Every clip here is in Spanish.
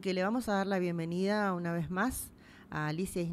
Así que le vamos a dar la bienvenida una vez más a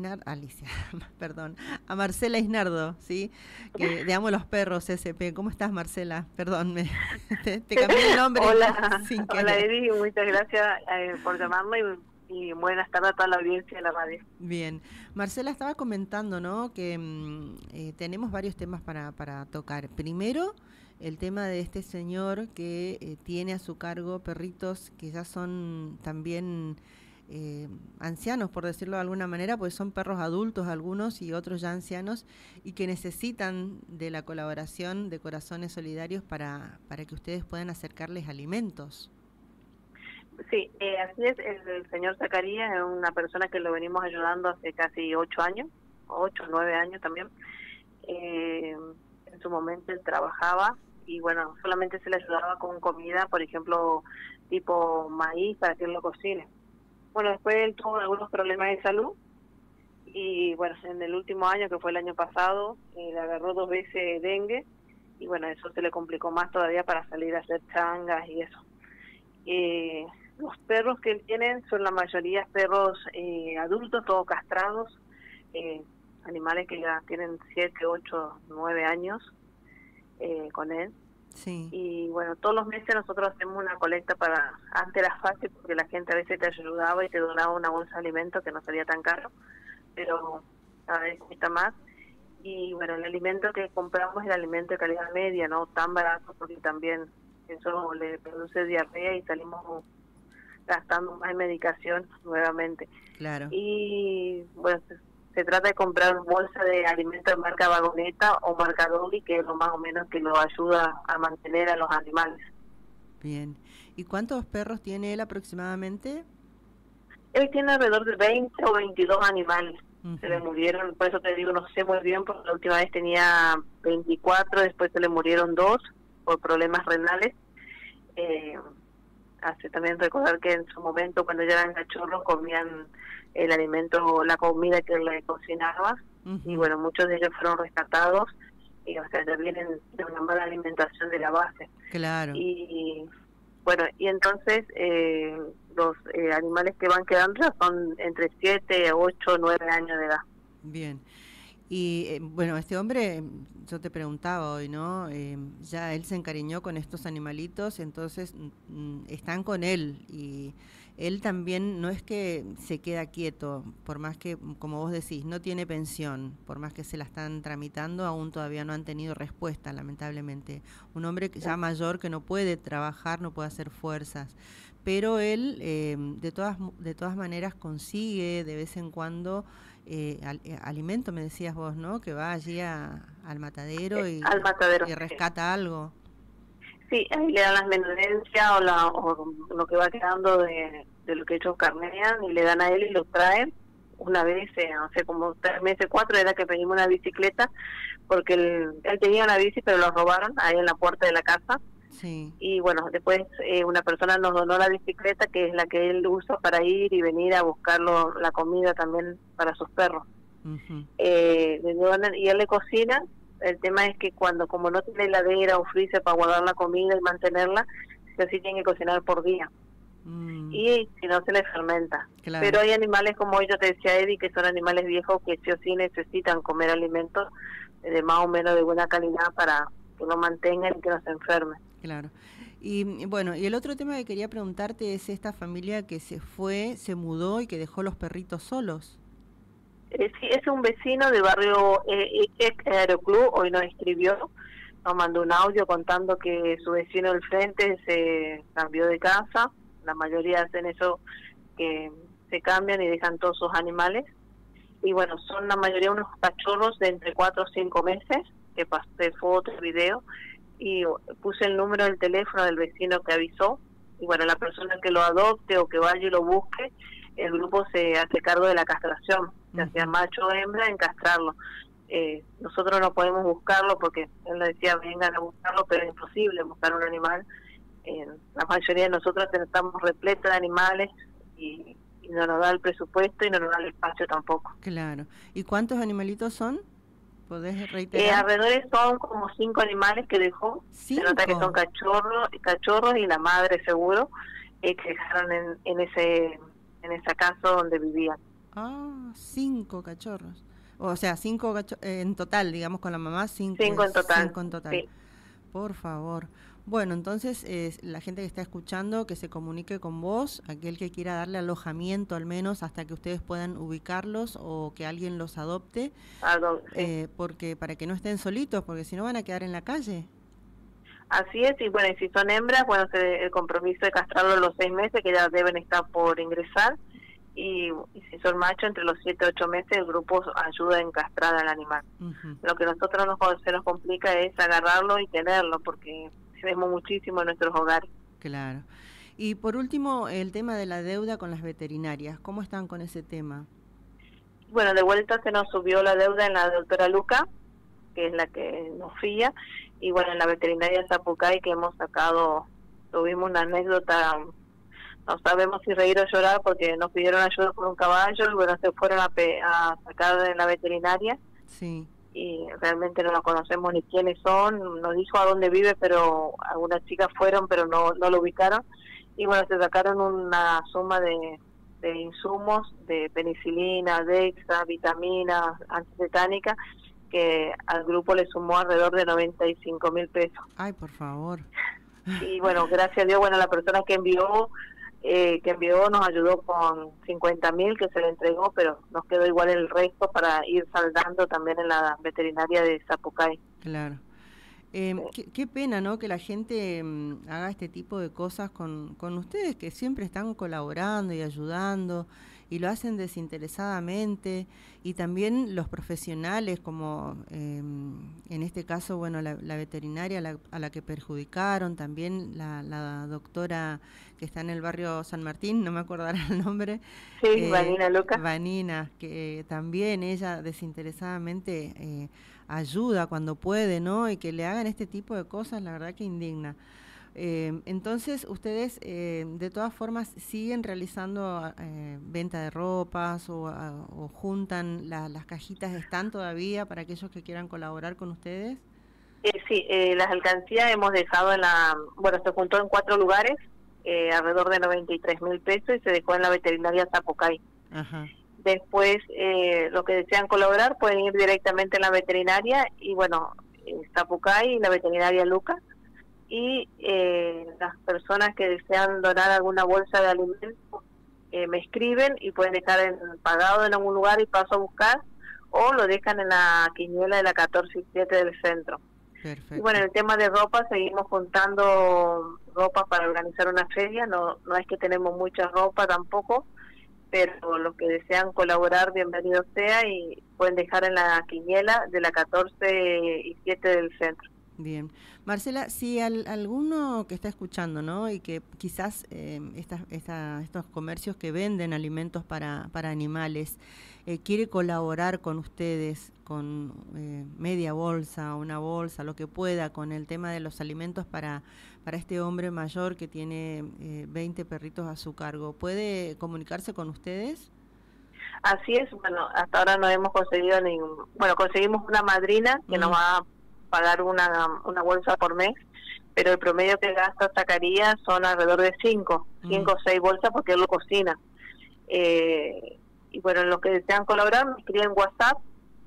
a Marcela Isnardo, ¿sí? Que de Amo los Perros SP. ¿Cómo estás, Marcela? Perdón, te cambié el nombre Hola, sin hola querer. Eddie, muchas gracias por llamarme y buenas tardes a toda la audiencia de la radio. Bien, Marcela estaba comentando, ¿no? Que tenemos varios temas para tocar. Primero, el tema de este señor que tiene a su cargo perritos que ya son también ancianos, por decirlo de alguna manera, pues son perros adultos algunos y otros ya ancianos y que necesitan de la colaboración de Corazones Solidarios para que ustedes puedan acercarles alimentos. Sí, así es, el señor Zacarías es una persona que lo venimos ayudando hace casi 8 años, 8 o 9 años también. En su momento él trabajaba y bueno, solamente se le ayudaba con comida, por ejemplo, tipo maíz para que él lo cocine. Bueno, después él tuvo algunos problemas de salud y bueno, en el último año, que fue el año pasado, le agarró 2 veces dengue y bueno, eso se le complicó más todavía para salir a hacer changas y eso. Los perros que él tiene son la mayoría perros adultos, todos castrados, animales que ya tienen 7, 8, 9 años con él. Sí. Y bueno, todos los meses nosotros hacemos una colecta para, antes era fácil porque la gente a veces te ayudaba y te donaba una bolsa de alimentos que no salía tan caro, pero cada vez cuesta más. Y bueno, el alimento que compramos es el alimento de calidad media, no tan barato porque también eso le produce diarrea y salimos gastando más en medicación nuevamente. Claro. Y bueno, se trata de comprar bolsa de alimentos de marca Vagoneta o marca Dolly, que es lo más o menos que lo ayuda a mantener a los animales. Bien. ¿Y cuántos perros tiene él aproximadamente? Él tiene alrededor de 20 o 22 animales. Uh-huh. Se le murieron, por eso te digo, no sé muy bien, porque la última vez tenía 24, después se le murieron 2 por problemas renales. Hace también recordar que en su momento, cuando ya eran cachorros, comían el alimento, la comida que le cocinaba, y bueno, muchos de ellos fueron rescatados, y o sea, ya vienen de una mala alimentación de la base. Claro. Y bueno, y entonces los animales que van quedando ya son entre 7, 8, 9 años de edad. Bien. Y bueno, este hombre, yo te preguntaba hoy, ¿no? Ya él se encariñó con estos animalitos, entonces están con él y él también no es que se queda quieto, por más que, como vos decís, no tiene pensión, por más que se la están tramitando, aún todavía no han tenido respuesta, lamentablemente. Un hombre ya mayor que no puede trabajar, no puede hacer fuerzas, pero él de todas maneras consigue de vez en cuando alimento, me decías vos, ¿no? Que va allí al matadero al matadero, y rescata algo. Sí, ahí le dan las menudencias o lo que va quedando de lo que ellos carnean y le dan a él y lo traen. Una vez, no sé, como 3 meses, 4, era que pedimos una bicicleta porque él tenía una bici pero lo robaron ahí en la puerta de la casa. Sí. Y bueno, después una persona nos donó la bicicleta, que es la que él usa para ir y venir a buscar la comida también para sus perros. Uh-huh. Le donan y él le cocina. El tema es que como no tiene heladera o freezer para guardar la comida y mantenerla, sí tiene que cocinar por día. Y si no se le fermenta. Claro. Pero hay animales como yo te decía, Eddie, que son animales viejos que sí o sí necesitan comer alimentos de más o menos de buena calidad para que no mantengan y que no se enfermen. Claro. Y bueno, y el otro tema que quería preguntarte es esta familia que se mudó y que dejó los perritos solos. Sí, es un vecino del barrio Aeroclub, hoy nos escribió, nos mandó un audio contando que su vecino del frente se cambió de casa. La mayoría hacen eso, que se cambian y dejan todos sus animales. Y bueno, son la mayoría unos cachorros de entre 4 o 5 meses, que pasé fotos, video, y puse el número del teléfono del vecino que avisó. Y bueno, la persona que lo adopte o que vaya y lo busque, el grupo se hace cargo de la castración, ya sea macho o hembra, en castrarlo. Nosotros no podemos buscarlo porque él le decía vengan a buscarlo, pero es imposible buscar un animal. La mayoría de nosotros estamos repletos de animales y no nos da el presupuesto y no nos da el espacio tampoco. Claro. ¿Y cuántos animalitos son? ¿Podés reiterar? Alrededor son como 5 animales que dejó. 5. Se nota que son cachorros y la madre seguro, que dejaron en ese en esa casa donde vivían. Ah, 5 cachorros. O sea, 5 en total, digamos, con la mamá, 5 5 en total, 5 en total. sí. Por favor. Bueno, entonces la gente que está escuchando, que se comunique con vos, aquel que quiera darle alojamiento al menos hasta que ustedes puedan ubicarlos o que alguien los adopte, Sí. porque para que no estén solitos, porque si no van a quedar en la calle. Así es, y bueno, y si son hembras, bueno, el compromiso de castrarlo a los 6 meses, que ya deben estar por ingresar, y si son machos, entre los 7 y 8 meses, el grupo ayuda en castrar al animal. Lo que nosotros se nos complica es agarrarlo y tenerlo, porque vemos muchísimo en nuestros hogares. Claro. Y por último, el tema de la deuda con las veterinarias, ¿cómo están con ese tema? Bueno, de vuelta se nos subió la deuda en la doctora Luca, que es la que nos fía, y bueno, en la veterinaria Zapucay, que hemos sacado, tuvimos una anécdota, no sabemos si reír o llorar, porque nos pidieron ayuda por un caballo, y bueno, se fueron a sacar de la veterinaria. Sí. Y realmente no lo conocemos ni quiénes son, nos dijo a dónde vive, pero algunas chicas fueron, pero no lo ubicaron, y bueno, se sacaron una suma de insumos, de penicilina, Dexa, vitaminas, antitetánicas, que al grupo le sumó alrededor de 95.000 pesos. Ay, por favor. Y bueno, gracias a Dios, bueno, la persona que envió nos ayudó con 50.000 que se le entregó, pero nos quedó igual el resto para ir saldando también en la veterinaria de Zapucay. Claro. Qué pena, ¿no? Que la gente haga este tipo de cosas con ustedes, que siempre están colaborando y ayudando y lo hacen desinteresadamente, y también los profesionales, como en este caso, bueno, la veterinaria a la que perjudicaron, también la doctora que está en el barrio San Martín, no me acordará el nombre. Sí, Vanina Luca. Vanina, que también ella desinteresadamente ayuda cuando puede, ¿no? Y que le hagan este tipo de cosas, la verdad que indigna. Entonces, ustedes de todas formas siguen realizando venta de ropas o juntan las cajitas, ¿están todavía para aquellos que quieran colaborar con ustedes? Sí, las alcancías hemos dejado bueno, se juntó en 4 lugares, alrededor de 93.000 pesos, y se dejó en la veterinaria Zapucay. Ajá. Después, los que desean colaborar pueden ir directamente a la veterinaria, y bueno, Zapucay y la veterinaria Luca, y las personas que desean donar alguna bolsa de alimentos me escriben y pueden dejar pagado en algún lugar y paso a buscar, o lo dejan en la quiniela de la 14 y 7 del centro. Perfecto. Y bueno, en el tema de ropa, seguimos juntando ropa para organizar una feria. No es que tenemos mucha ropa tampoco, pero los que desean colaborar, bienvenido sea, y pueden dejar en la quiniela de la 14 y 7 del centro. Bien. Marcela, si alguno que está escuchando, ¿no? Y que quizás estos comercios que venden alimentos para animales quiere colaborar con ustedes con media bolsa, una bolsa, lo que pueda, con el tema de los alimentos para este hombre mayor que tiene 20 perritos a su cargo, ¿puede comunicarse con ustedes? Así es. Bueno, hasta ahora no hemos conseguido bueno, conseguimos una madrina que nos va a pagar una bolsa por mes, pero el promedio que gasta Zacarías son alrededor de 5 o 6 bolsas, porque él lo cocina. Y bueno, los que desean colaborar me escriben WhatsApp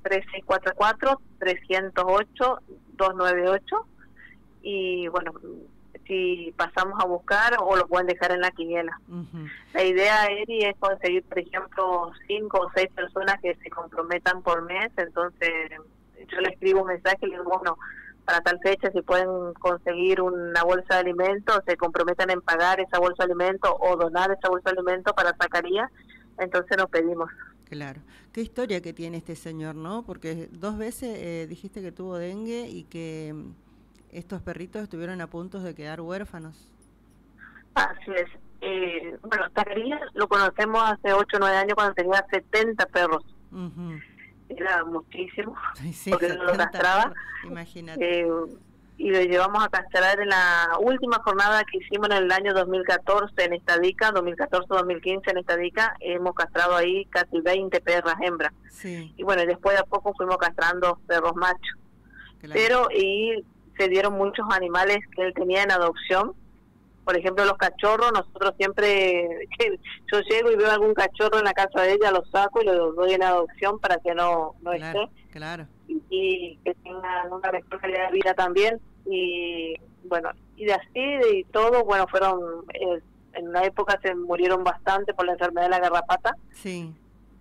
3644-308-298, y bueno, si pasamos a buscar o lo pueden dejar en la quiniela. La idea, Eri, es conseguir, por ejemplo, 5 o 6 personas que se comprometan por mes. Entonces yo le escribo un mensaje y le digo, bueno, para tal fecha, si pueden conseguir una bolsa de alimentos, se comprometan en pagar esa bolsa de alimentos o donar esa bolsa de alimentos para Zacarías, entonces nos pedimos. Claro. Qué historia que tiene este señor, ¿no? Porque 2 veces dijiste que tuvo dengue y que estos perritos estuvieron a punto de quedar huérfanos. Así es. Bueno, Zacarías lo conocemos hace 8 o 9 años, cuando tenía 70 perros. Era muchísimo, sí, porque no lo castraba. Imagínate. Y lo llevamos a castrar en la última jornada que hicimos en el año 2014 en Estadica, 2014-2015 en Estadica. Hemos castrado ahí casi 20 perras hembras. Sí. Y bueno, después de a poco fuimos castrando perros machos. Claro. Pero y se dieron muchos animales que él tenía en adopción, por ejemplo, los cachorros, nosotros siempre, que yo llego y veo algún cachorro en la casa de ella, lo saco y lo doy en adopción para que no Claro, esté. claro. Y que tengan una mejor calidad de vida también. Y bueno, y de así, de todo, bueno, fueron, en una época se murieron bastante por la enfermedad de la garrapata. Sí.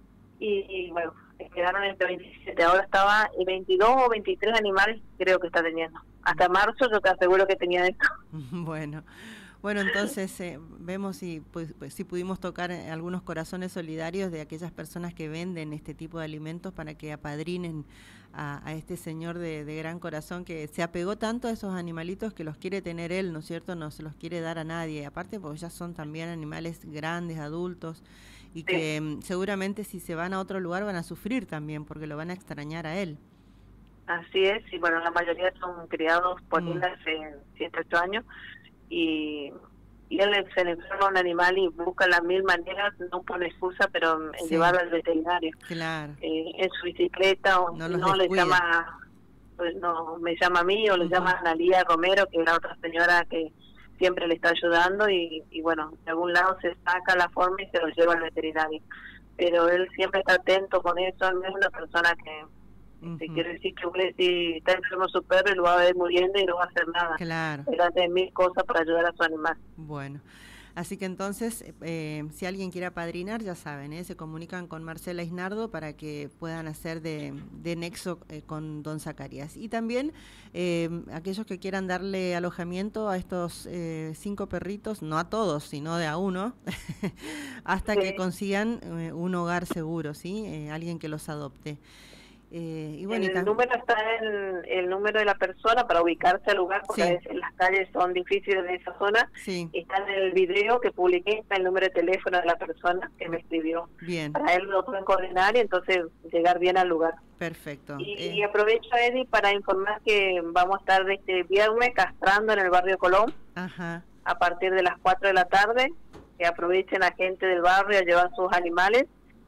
Y bueno, quedaron entre 27, ahora estaba 22 o 23 animales, creo que está teniendo. Hasta marzo yo te aseguro que tenía esto. Bueno. Bueno, entonces vemos si, pues, si pudimos tocar algunos corazones solidarios de aquellas personas que venden este tipo de alimentos para que apadrinen a este señor de gran corazón que se apegó tanto a esos animalitos que los quiere tener él, ¿no es cierto? No se los quiere dar a nadie. Aparte, porque ya son también animales grandes, adultos, y que seguramente si se van a otro lugar van a sufrir también porque lo van a extrañar a él. Así es, y bueno, la mayoría son criados por él hace 7, 8 años. Y él se le enferma a un animal y busca las mil maneras, no pone excusa, pero en llevarlo al veterinario. Claro. En su bicicleta, o no le llama, pues no, me llama a mí, o le llama a Analía Romero, que es la otra señora que siempre le está ayudando, y bueno, de algún lado se saca la forma y se lo lleva al veterinario. Pero él siempre está atento con eso, no es una persona que... quiere decir que si está enfermo su perro y lo va a ver muriendo y no va a hacer nada. Claro. Él hace mil cosas para ayudar a su animal. Bueno, así que entonces, si alguien quiere apadrinar, ya saben, se comunican con Marcela Isnardo para que puedan hacer de nexo con don Zacarías. Y también aquellos que quieran darle alojamiento a estos 5 perritos, no a todos, sino de a uno, hasta que consigan un hogar seguro, ¿sí? Alguien que los adopte. Y bueno, el número está en el número de la persona para ubicarse al lugar, porque a veces las calles son difíciles de esa zona. Está en el video que publiqué, está el número de teléfono de la persona que me escribió. Bien. Para él lo pueden coordinar y entonces llegar bien al lugar. Perfecto. Y aprovecho, Eddie, para informar que vamos a estar este viernes castrando en el barrio Colón. Ajá. A partir de las 4 de la tarde, que aprovechen a gente del barrio a llevar sus animales.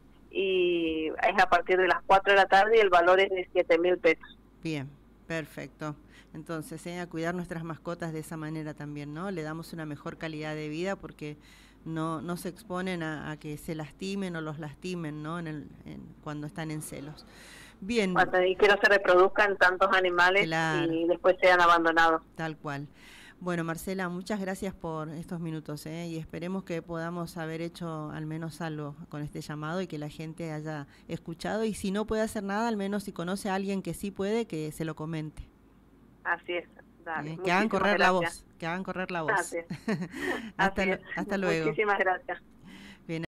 Y es a partir de las 4 de la tarde y el valor es de 7.000 pesos. Bien, perfecto. Entonces, a cuidar nuestras mascotas de esa manera también, ¿no? Le damos una mejor calidad de vida porque no se exponen a que se lastimen o los lastimen, ¿no? Cuando están en celos. Bien. Y que no se reproduzcan tantos animales y después sean abandonados. Tal cual. Bueno, Marcela, muchas gracias por estos minutos y esperemos que podamos haber hecho al menos algo con este llamado y que la gente haya escuchado, y si no puede hacer nada, al menos si conoce a alguien que sí puede, que se lo comente. Así es, dale. Que hagan correr la voz, que hagan correr la voz. Así es. Hasta luego. Muchísimas gracias.